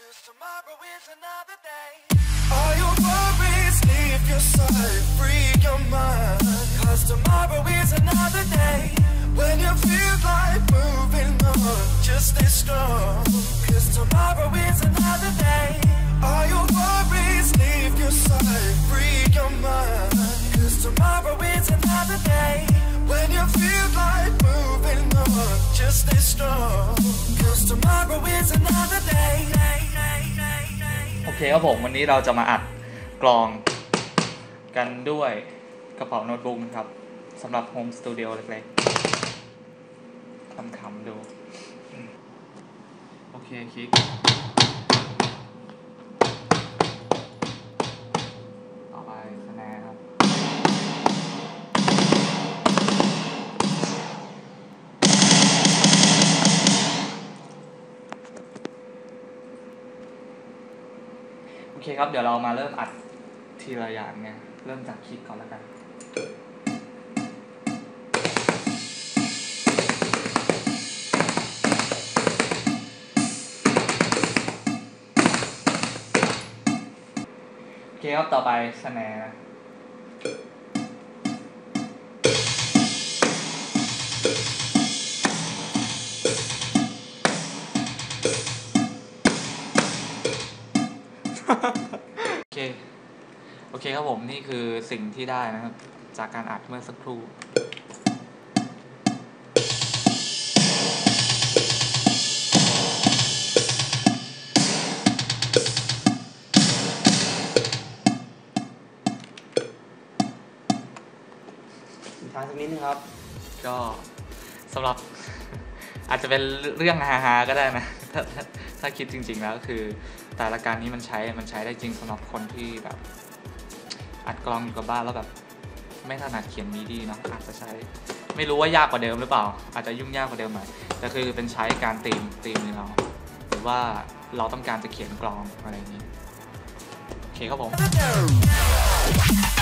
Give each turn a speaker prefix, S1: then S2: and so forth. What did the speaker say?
S1: 'Cause tomorrow is another day. All your worries leave your side, free your mind. 'Cause tomorrow is another day. When you feel like moving on, just stay strong. 'Cause tomorrow is another day. All your worries leave your side, free your mind. 'Cause tomorrow is another day. When you feel like moving on, just stay strong. 'Cause tomorrow is another day.
S2: โอเคครับผมวันนี้เราจะมาอัดกลองกันด้วยกระเป๋าโน้ตบุ๊กครับสำหรับโฮมสตูดิโอเล็กๆคำๆดูโอเคคลิกต่อไปสแนร์ครับโอเคครับเดี๋ยวเรามาเริ่มอัดทีละอย่างไงเริ่มจากคลิกก่อนแล้วกันโอเคครับต่อไปสแนร์นะโอเคครับผมนี่คือสิ่งที่ได้นะครับจากการอัดเมื่อสักครู่ทางสักนิดนึงครับก็สำหรับอาจจะเป็นเรื่องฮาๆก็ได้นะถ้าคิดจริงๆแล้วคือแต่ละการนี้มันใช้ได้จริงสำหรับคนที่แบบอัดกลองอยู่กับบ้านแล้วแบบไม่ถนัดเขียนมิดีเนาะอาจจะใช้ไม่รู้ว่ายากกว่าเดิมหรือเปล่าอาจจะยุ่งยากกว่าเดิมหน่อยแต่คือเป็นใช้การตีมเราหรือว่าเราต้องการจะเขียนกลองอะไรอย่างนี้โอเคครับผม